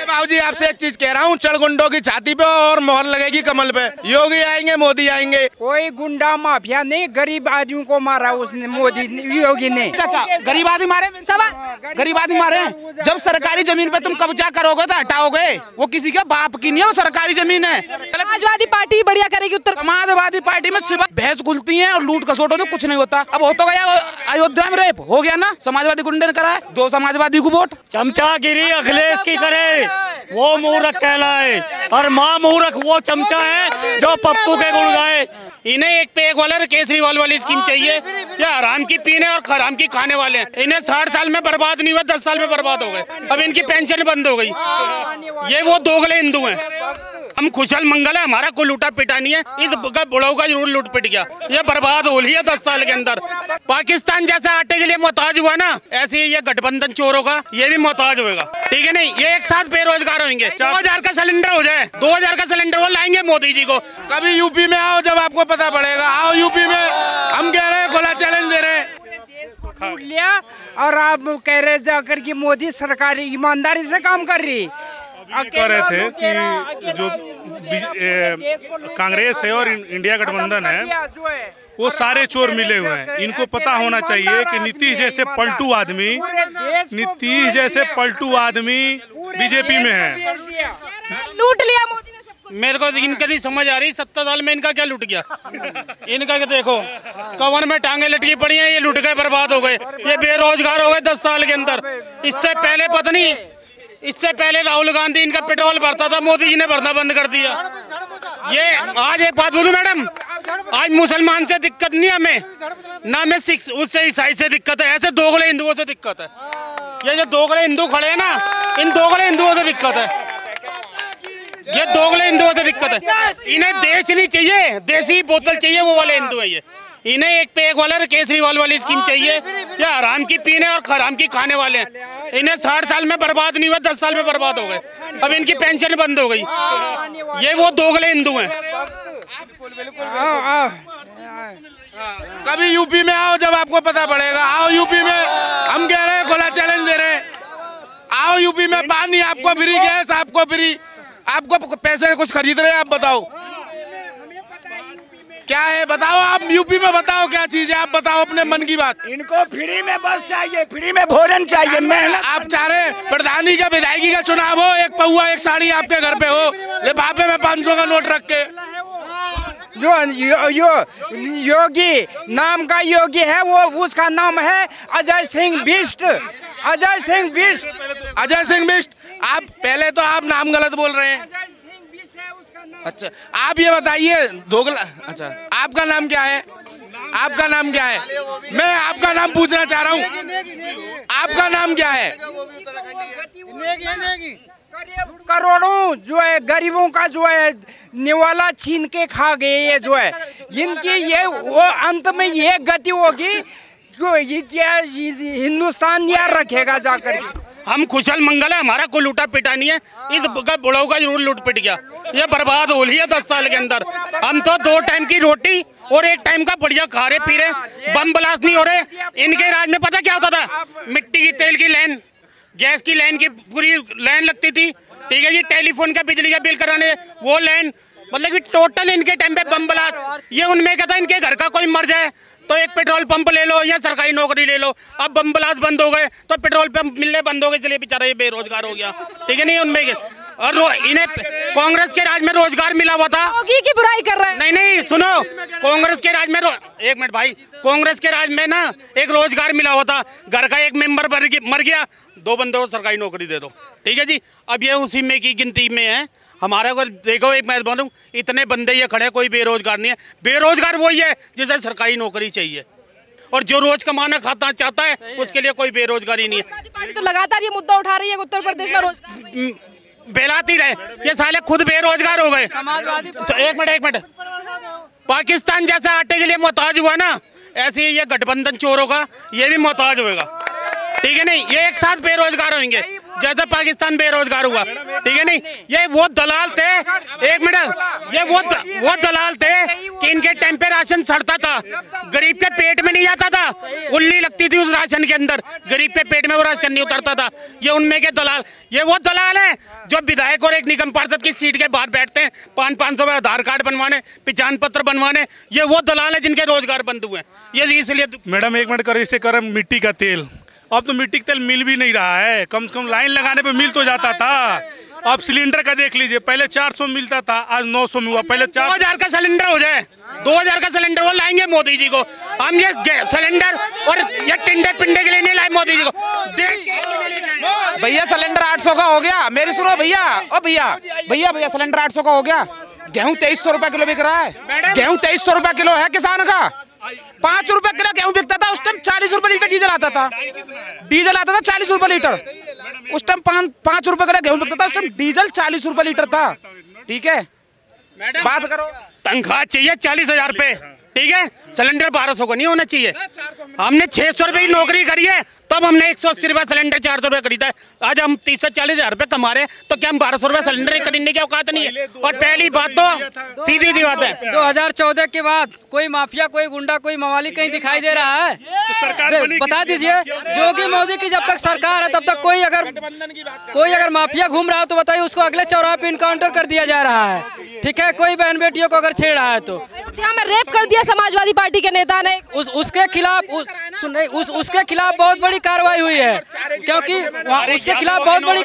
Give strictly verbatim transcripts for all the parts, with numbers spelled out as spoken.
बाबूजी आपसे एक चीज कह रहा हूँ, चढ़गुंडों की छाती पे और मोहर लगेगी कमल पे। योगी आएंगे, मोदी आएंगे। कोई गुंडा माफिया नहीं, गरीब आदमी को मारा उसने, मोदी योगी ने। चाचा गरीब आदमी मारे, सवाल गरीब आदमी मारे। जब सरकारी जमीन पे तुम कब्जा करोगे तो हटाओगे, वो किसी के बाप की नहीं है, वो सरकारी जमीन है। समाजवादी पार्टी बढ़िया करेगी उत्तर। समाजवादी पार्टी में सिर्फ भैंस गुलती है और लूट खसोट होती, कुछ नहीं होता। अब होता गया अयोध्या में रेप हो गया ना, समाजवादी गुंडे ने करा, दो समाजवादी को वोट। चमचागिरी अखिलेश की करे वो मूर्ख कहलाए, और माँ मूर्ख वो चमचा है जो पप्पू के गुण गाए। इन्हें एक पे एक वाला केजरीवाल वाली स्कीम चाहिए, या हराम की पीने और हराम की खाने वाले हैं। इन्हें साठ साल में बर्बाद नहीं हुआ, दस साल में बर्बाद हो गए। अब इनकी पेंशन बंद हो गई। ये वो दोगले हिंदू हैं। हम खुशल मंगल है, हमारा कोई लूटा पिटा नहीं है। इस बुढ़ाऊ का जरूर लूट पिट गया, ये बर्बाद हो लिया दस साल के अंदर। पाकिस्तान जैसे आटे के लिए मोहताज हुआ ना, ऐसे ही ये गठबंधन चोरों का ये भी मोहताज होगा। ठीक है नहीं, ये एक साथ बेरोजगार होंगे। दो हजार का सिलेंडर हो जाए, दो हजार का सिलेंडर वो लाएंगे मोदी जी को। कभी यूपी में आओ, जब आपको पता पड़ेगा। आओ यूपी में, हम कह रहे हैं, खुला चैलेंज दे रहे हैं। लूट लिया और आप कह रहे जाकर कि मोदी सरकार ईमानदारी से काम कर रही। कह रहे थे कि जो कांग्रेस है और इंडिया गठबंधन है वो सारे चोर मिले हुए हैं। इनको पता होना चाहिए कि नीतीश जैसे पलटू आदमी नीतीश जैसे पलटू आदमी बीजेपी में है। लूट लिया मोदी ने सब कुछ। मेरे को इनका नहीं समझ आ रही, सत्तर साल में इनका क्या लूट गया। इनका क्या देखो, कवन में टांगे लटकी पड़ी हैं, ये लूट गए, बर्बाद हो गए, ये बेरोजगार हो गए दस साल के अंदर। इससे पहले पता नहीं, इससे पहले राहुल गांधी इनका पेट्रोल भरता था, मोदी जी ने भरना बंद कर दिया। ये आज एक बात बोलूं मैडम, आज मुसलमान से दिक्कत नहीं हमें, ना हमें सिख उससे ईसाई से दिक्कत है, ऐसे दोगले हिंदुओं से दिक्कत है। ये जो दोगले हिंदू खड़े हैं ना, इन दोगले हिंदुओं से दिक्कत है। ये दोगले हिंदुओं से दिक्कत है। इन्हें देश नहीं चाहिए, देसी बोतल चाहिए, वो वाले हिंदू है ये। इन्हें एक पे एक वाला केजरीवाल वाली स्कीम चाहिए, या हराम की पीने और हराम की खाने वाले हैं। इन्हें साठ साल में बर्बाद नहीं हुआ, दस साल में बर्बाद हो गए। अब इनकी पेंशन बंद हो गई। ये वो दोगले हिंदू हैं। कभी यूपी में आओ, जब आपको पता पड़ेगा। आओ यूपी में, हम कह रहे हैं, खुला चैलेंज दे रहे हैं। आओ यूपी में, पानी आपको फ्री, गैस आपको फ्री, आपको पैसे कुछ खरीद रहे हैं, आप बताओ क्या है, बताओ आप यूपी में, बताओ क्या चीज है, आप बताओ अपने मन की बात। इनको फ्री में बस चाहिए, फ्री में भोजन चाहिए। मेहनत आप चाह रहे प्रधानी का, विधायकी का चुनाव हो, एक पौआ एक साड़ी आपके घर पे हो, लिफाफे में पाँच सौ का नोट रख के। जो यो, यो, योगी नाम का योगी है, वो उसका नाम है अजय सिंह बिष्ट। अजय सिंह बिष्ट अजय सिंह बिष्ट आप पहले तो आप नाम गलत बोल रहे हैं। अच्छा, आप ये बताइए दोगला, अच्छा आपका नाम क्या है? आपका नाम क्या है? मैं आपका नाम पूछना चाह रहा हूँ, आपका नाम क्या है? करोड़ों जो है गरीबों का जो है निवाला छीन के खा गए। ये जो है इनकी ये वो अंत में ये गति होगी जो हिंदुस्तान याद रखेगा जाकर। हम खुशल मंगल है, हमारा कोई लूटा पिटा नहीं है। इस बुढ़ाऊ का जरूर लूट पिट गया, ये बर्बाद हो लिया दस साल के अंदर। हम तो दो टाइम की रोटी और एक टाइम का बढ़िया खा रहे पी रहे, बम ब्लास्ट नहीं हो रहे। इनके राज में पता क्या होता था, मिट्टी की तेल की लाइन, गैस की लाइन की पूरी लाइन लगती थी। ठीक है जी, टेलीफोन का बिजली का बिल कराने वो लाइन, मतलब कि टोटल इनके टाइम पे बम ब्लास्ट। ये उनमें कहता इनके घर का कोई मर जाए तो एक पेट्रोल पंप ले लो या सरकारी नौकरी ले लो। अब बम ब्लास्ट बंद हो गए तो पेट्रोल पंप मिलने बंद हो गए, चलिए बेचारा ये बेरोजगार हो गया। ठीक है नहीं, उनमें और इन्हें कांग्रेस के राज में रोजगार मिला हुआ था। योगी की बुराई कर रहे हैं। नहीं नहीं सुनो, कांग्रेस के राज में एक मिनट भाई, कांग्रेस के राज में ना एक रोजगार मिला हुआ था। घर का एक मेंबर मर गया, दो बंदों को सरकारी नौकरी दे दो। ठीक है जी, अब ये उसी में की गिनती में है। हमारे को देखो, एक मैं बोलूं, इतने बंदे ये खड़े, कोई बेरोजगार नहीं है। बेरोजगार वही है जिसे सरकारी नौकरी चाहिए, और जो रोज कमाना खाता चाहता है उसके लिए कोई बेरोजगारी नहीं है। पार्टी तो लगातार ये मुद्दा उठा रही है, उत्तर प्रदेश में रोजगार बेलाती रहे, ये साले खुद बेरोजगार हो गए। एक मिनट एक मिनट पाकिस्तान जैसे आटे के लिए मोहताज हुआ ना, ऐसे ही ये गठबंधन चोरों का ये भी मोहताज होगा। ठीक है नहीं, ये एक साथ बेरोजगार होंगे। जैसे पाकिस्तान बेरोजगार हुआ, ठीक है नहीं। ये वो दलाल थे, एक मिनट, ये वो द, वो दलाल थे कि इनके टाइम पे राशन सड़ता था, गरीब के पेट में नहीं जाता था, उल्ली लगती थी उस राशन के अंदर, गरीब के पेट में वो राशन नहीं उतरता था। ये उनमें के दलाल, ये वो दलाल है जो विधायक और एक निगम पार्षद की सीट के बाहर बैठते हैं पाँच पाँच सौ आधार कार्ड बनवाने, पहचान पत्र बनवाने। ये वो दलाल है जिनके रोजगार बंद हुए हैं। ये इसलिए मैडम एक मिनट कर, इसे कर मिट्टी का तेल, अब तो मिट्टी का तेल मिल भी नहीं रहा है। कम से कम लाइन लगाने पे मिल तो जाता था। अब सिलेंडर का देख लीजिए, पहले चार सौ मिलता था, आज नौ सौ में हुआ। पहले चार हजार का सिलेंडर हो जाए, दो हजार का सिलेंडर वो लाएंगे मोदी जी को। हम ये सिलेंडर और ये टिंडे पिंडे के लिए नहीं लाए मोदी जी को। भैया सिलेंडर आठ सौ का हो गया, मेरी सुनो भैया, ओ भैया भैया भैया सिलेंडर आठ सौ का हो गया। गेहूं तेईस सौ रुपए किलो बिक रहा है, गेहूं तेईस सौ रुपए किलो है किसान का। पांच रुपए किलो गेहूं बिकता था, उस टाइम चालीस रुपए लीटर डीजल आता था, डीजल आता था चालीस रुपए लीटर उस टाइम। पांच पांच रुपए किलो गेहूं बिकता था, उस टाइम डीजल चालीस रुपए लीटर था, ठीक है। बात करो, तनख्वाह चाहिए चालीस हजार रुपए, ठीक है, सिलेंडर बारह सौ का नहीं होना चाहिए। हमने छह सौ रुपए की नौकरी करी है, तब हमने एक सौ अस्सी रुपए सिलेंडर चार सौ रुपए खरीदा है। आज हम तीस से चालीस हजार रुपए कमा रहे हैं, तो क्या हम बारह सौ रुपए सिलेंडर खरीदने की औकात नहीं है। और पहली बात तो सीधी सी बात है, दो हजार चौदह के बाद कोई माफिया, कोई गुंडा, कोई मवाली कहीं दिखाई दे रहा है? तो बता दीजिए, जोगी मोदी की जब तक सरकार है तब तक कोई अगर कोई अगर माफिया घूम रहा हो तो बताइए उसको अगले चौराहे पे इनकाउंटर कर दिया जा रहा है, ठीक है। कोई बहन बेटियों को अगर छेड़ रहा है तो अयोध्या में रेप कर दिया समाजवादी पार्टी के नेता ने, उस उसके खिलाफ उस, सुन उस उसके खिलाफ बहुत बड़ी कार्रवाई हुई है, क्योंकि उसके खिलाफ बहुत बड़ी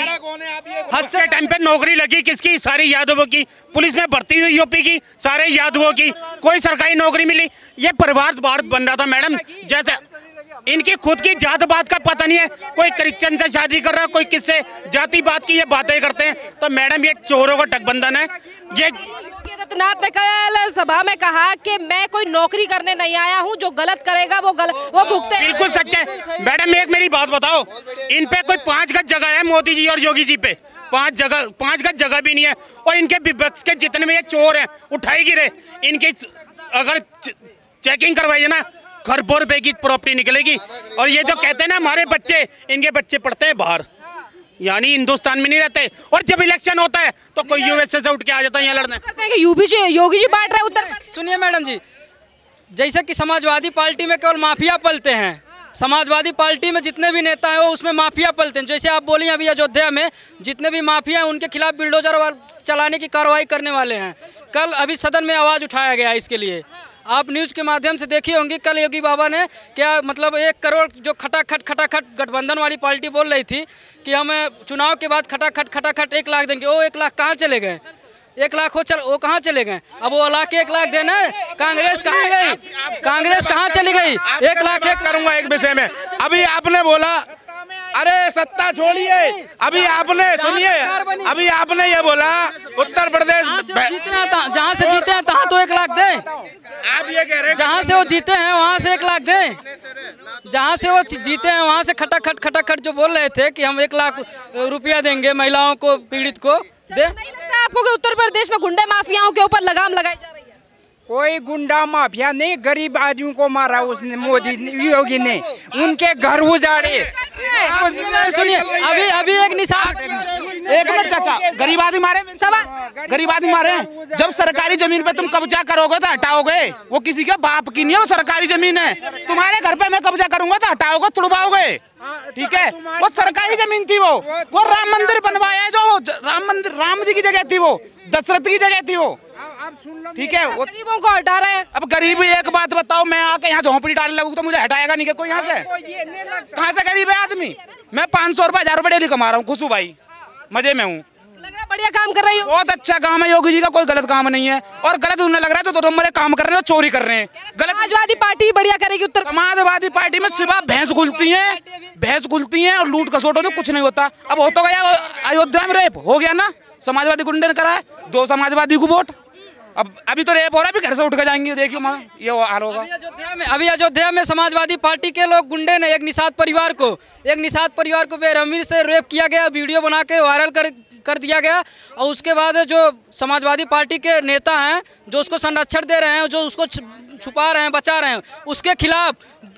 हद से टाइम पे नौकरी लगी किसकी? सारी यादवों की। पुलिस में भर्ती हुई यूपी की, सारे यादवों की। कोई सरकारी नौकरी मिली? ये परिवार बार बन रहा था मैडम। जैसे इनकी खुद की जात बात का पता नहीं है, कोई क्रिश्चियन से शादी कर रहा है, कोई किससे जाति बात की ये बातें करते हैं। तो मैडम ये चोरों का ठगबंधन है। ये आदित्यनाथ ने कल सभा में कहा कि मैं कोई नौकरी करने नहीं आया हूं, जो गलत करेगा वो गलत वो भुगते। बिल्कुल सच है मैडम। एक मेरी बात बताओ, इन पे कोई पांच गज जगह है मोदी जी और योगी जी पे? पांच जगह पांच गज जगह भी नहीं है। और इनके विपक्ष के जितने भी ये चोर हैं उठाई गिरे, इनकी अगर चेकिंग करवाइए ना खरबों रुपए की प्रॉपर्टी निकलेगी। और ये जो कहते हैं ना हमारे बच्चे, इनके बच्चे पढ़ते हैं बाहर, यानी हिंदुस्तान में नहीं रहते। और जब इलेक्शन होता है तो कोई यूएसए से उठ के आ जाता है यहाँ लड़ने। कहते हैं कि यूपी जी योगी जी बांट रहे हैं उत्तर। सुनिए मैडम जी, जैसे कि समाजवादी पार्टी में केवल माफिया पलते हैं, समाजवादी पार्टी में जितने भी नेता हैं वो उसमें माफिया पलते हैं। जैसे आप बोली अभी अयोध्या में जितने भी माफिया हैं उनके खिलाफ बिल्डोजर चलाने की कार्रवाई करने वाले हैं। कल अभी सदन में आवाज़ उठाया गया इसके लिए, आप न्यूज़ के माध्यम से देखी होंगी। कल योगी बाबा ने क्या मतलब एक करोड़ जो खटाखट खटाखट गठबंधन वाली पार्टी बोल रही थी कि हम चुनाव के बाद खटाखट खटाखट एक लाख देंगे, वो एक लाख कहाँ चले गए? एक लाख हो चल वो कहाँ चले गए? अब वो लाख के एक लाख देना, कांग्रेस कहाँ गई? कांग्रेस कहाँ चली गई? एक लाख एक करूंगा एक विषय में। अभी आपने बोला, अरे सत्ता छोड़िए, अभी आपने सुनिए, अभी आपने ये बोला उत्तर प्रदेश जहाँ से जीते हैं तहाँ तो एक लाख दे। आप ये कह रहे हैं जहाँ से वो जीते हैं वहाँ से एक लाख दे। जहाँ से वो जीते हैं वहाँ से खटाखट खटाखट जो बोल रहे थे कि हम एक लाख रुपया देंगे महिलाओं को, पीड़ित को दे। नहीं लगता आपको कि उत्तर प्रदेश में गुंडे माफियाओं के ऊपर लगाम लगाई जा रही है? कोई गुंडा माफिया नहीं, गरीब आदमी को मारा उसने मोदी योगी ने, उनके घर उजाड़े। सुनिए अभी अभी एक निशान, एक मिनट चाचा, गरीब आदमी मारे सवाल, गरीब आदमी मारे। जब सरकारी जमीन पे तुम कब्जा करोगे तो हटाओगे, वो किसी के बाप की नहीं है, वो सरकारी जमीन है। तुम्हारे घर पे मैं कब्जा करूंगा तो हटाओगे, तुड़वाओगे, ठीक है। वो सरकारी जमीन थी, वो वो राम मंदिर बनवाया, जो राम मंदिर राम जी की जगह थी, वो दशरथ की जगह थी वो, ठीक है। वो गरीबों को हटा रहे हैं। अब गरीब एक बात बताओ, मैं आके यहाँ झोंपड़ी डालने लगूँ तो मुझे हटाएगा नहीं कोई यहाँ से? कहाँ से गरीब है आदमी? मैं पाँच सौ रुपए हजार रुपए डेली कमा रहा हूँ, खुश हूँ भाई, मजे में हूँ। लग रहा है बढ़िया काम कर रही हो। बहुत अच्छा काम है योगी जी का, कोई गलत काम नहीं है। और गलत उन्हें लग रहा है तो दो नंबर काम कर रहे हैं, तो चोरी कर रहे हैं। गलत समाजवादी पार्टी बढ़िया करेगी उत्तर। समाजवादी पार्टी में सिर्फ भैंस गुलती है, भैंस गुलती है और लूट खसोट होती, कुछ नहीं होता। अब हो तो गया अयोध्या में रेप हो गया ना, समाजवादी गुंडे ने करा है, दो समाजवादी को वोट। अब अभी तो रेप हो रहा है, अभी घर से उठ कर जाएंगे, देखियो माँ ये हाल होगा। अभी अयोध्या में अभी अयोध्या में समाजवादी पार्टी के लोग गुंडे ने एक निषाद परिवार को एक निषाद परिवार को बेरहमी से रेप किया गया, वीडियो बना के वायरल कर कर दिया गया। और उसके बाद जो समाजवादी पार्टी के नेता हैं जो उसको संरक्षण दे रहे हैं, जो उसको छुपा रहे हैं, बचा रहे हैं, उसके खिलाफ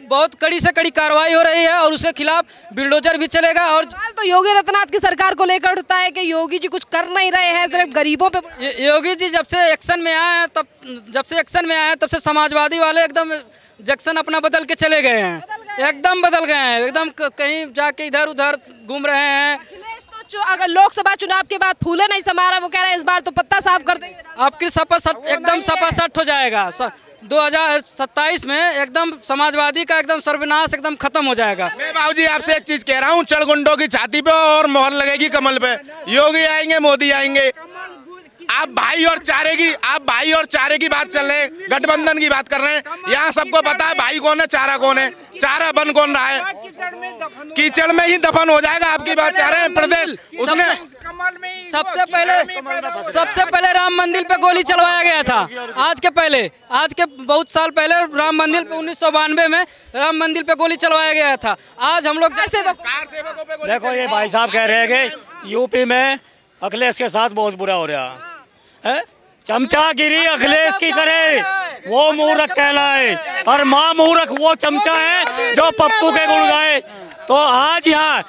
बहुत कड़ी से कड़ी कार्रवाई हो रही है और उसके खिलाफ बुलडोजर भी चलेगा। और सवाल तो योगी आदित्यनाथ की सरकार को लेकर उठता है कि योगी जी कुछ कर नहीं रहे हैं, सिर्फ गरीबों पे। योगी जी जब से एक्शन में आए हैं तब जब से एक्शन में आए हैं तब से समाजवादी वाले एकदम जंक्शन अपना बदल के चले गए हैं, एकदम बदल गए हैं, एकदम कहीं जाके इधर उधर घूम रहे हैं। तो अगर लोकसभा चुनाव के बाद फूले नहीं समा रहा, वो कह रहे हैं इस बार तो पत्ता साफ कर देंगे, आपकी सपा सट एकदम सपा सट हो जाएगा। दो हजार सत्ताईस में एकदम समाजवादी का एकदम सर्वनाश एकदम खत्म हो जाएगा। मैं बाबूजी आपसे एक चीज कह रहा हूँ, चढ़गुंडों की छाती पे और मोहर लगेगी कमल पे। योगी आएंगे, मोदी आएंगे। आप भाई और चारे की आप भाई और चारे की बात चल रहे हैं, गठबंधन की बात कर रहे हैं। यहाँ सबको पता है भाई कौन है, चारा कौन है, चारा बन कौन रहा है। कीचड़ में ही दफन हो जाएगा। आपकी बात चाह रहे हैं प्रदेश उसने सबसे पहले सबसे पहले राम मंदिर पे गोली चलवाया गया था। आज के पहले आज के बहुत साल पहले राम मंदिर पे उन्नीस सौ बानवे में राम मंदिर पे गोली चलवाया गया था। आज हम लोग देखो ये भाई साहब कह रहे हैं कि यूपी में अखिलेश के साथ बहुत बुरा हो रहा है। चमचागिरी अखिलेश की करे वो मूर्ख कहलाए, और माँ मूर्ख वो चमचा है जो पप्पू के गुण गाए। तो आज यहाँ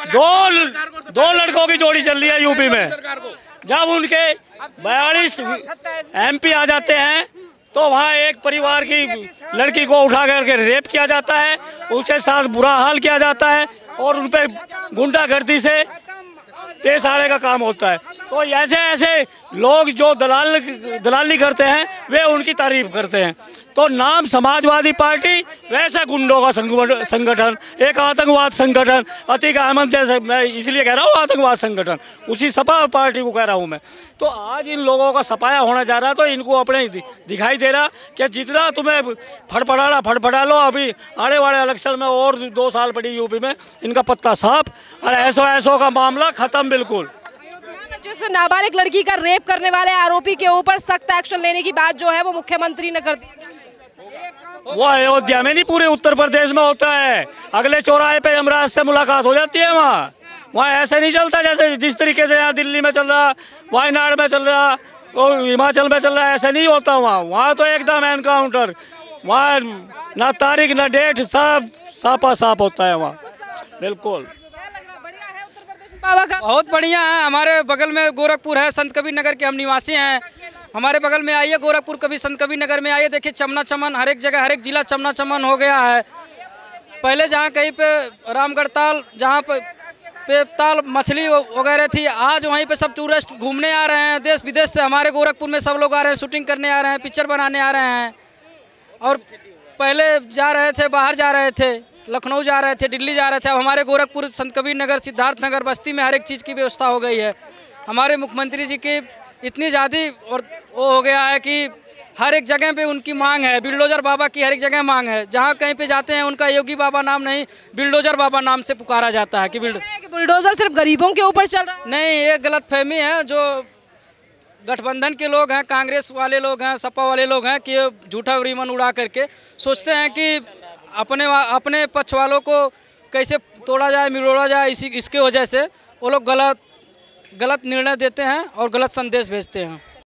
दो दो लड़कों की जोड़ी चल रही है यूपी में। जब उनके बयालीस एमपी आ जाते हैं तो वहाँ एक परिवार की लड़की को उठा करके रेप किया जाता है, उसके साथ बुरा हाल किया जाता है और उन पर गुंडागर्दी से पेश आने का काम होता है। तो ऐसे ऐसे लोग जो दलाल दलाली करते हैं वे उनकी तारीफ करते हैं। तो नाम समाजवादी पार्टी, वैसा गुंडों का संगठन, एक आतंकवाद संगठन, अतीक अहमद जैसे, मैं इसलिए कह रहा हूँ आतंकवाद संगठन, उसी सपा पार्टी को कह रहा हूँ मैं। तो आज इन लोगों का सफाया होना जा रहा है, तो इनको अपने दिखाई दे रहा कि जितना तुम्हें फड़फड़ाना फड़फड़ा लो। अभी आने वाले इलेक्शन में और दो साल पड़ी यूपी में, इनका पत्ता साफ और ऐसो ऐसो का मामला खत्म बिल्कुल। जिस नाबालिग लड़की का रेप करने वाले आरोपी के ऊपर सख्त एक्शन लेने की बात जो है वो मुख्यमंत्री ने कर दी। वो अयोध्या में नहीं, पूरे उत्तर प्रदेश में होता है। अगले चौराहे पे यमराज से मुलाकात हो जाती है। वहाँ वहाँ ऐसे नहीं चलता जैसे जिस तरीके से यहाँ दिल्ली में चल रहा, वायनाड में चल रहा, और हिमाचल में चल रहा है, ऐसा नहीं होता वहाँ। वहाँ तो एकदम एनकाउंटर, वहाँ ना तारीख ना डेट, सब सापा साफ होता है वहाँ बिल्कुल। बहुत बढ़िया है। हमारे बगल में गोरखपुर है, संत कबीर नगर के हम निवासी हैं। हमारे बगल में आइए गोरखपुर, कभी संत कबीर नगर में आइए, देखिए चमना चमन हर एक जगह, हर एक जिला चमना चमन हो गया है। पहले जहाँ कहीं पे रामगढ़ ताल, जहाँ पे पे ताल मछली वगैरह थी, आज वहीं पे सब टूरिस्ट घूमने आ रहे हैं, देश विदेश से हमारे गोरखपुर में सब लोग आ रहे हैं, शूटिंग करने आ रहे हैं, पिक्चर बनाने आ रहे हैं। और पहले जा रहे थे, बाहर जा रहे थे, लखनऊ जा रहे थे, दिल्ली जा रहे थे। अब हमारे गोरखपुर, संत कबीर नगर, सिद्धार्थ नगर, बस्ती में हर एक चीज़ की व्यवस्था हो गई है। हमारे मुख्यमंत्री जी की इतनी ज़्यादा और वो हो गया है कि हर एक जगह पे उनकी मांग है। बिल्डोजर बाबा की हर एक जगह मांग है। जहाँ कहीं पे जाते हैं उनका योगी बाबा नाम नहीं, बिल्डोजर बाबा नाम से पुकारा जाता है कि बुलडोजर सिर्फ गरीबों के ऊपर चल रहा है। नहीं, ये गलत फहमी है। जो गठबंधन के लोग हैं, कांग्रेस वाले लोग हैं, सपा वाले लोग हैं कि झूठा रीमन उड़ा करके सोचते हैं कि अपने अपने पक्ष वालों को कैसे तोड़ा जाए, मिलोड़ा जाए। इसी इसके वजह से वो लोग गलत गलत निर्णय देते हैं और गलत संदेश भेजते हैं।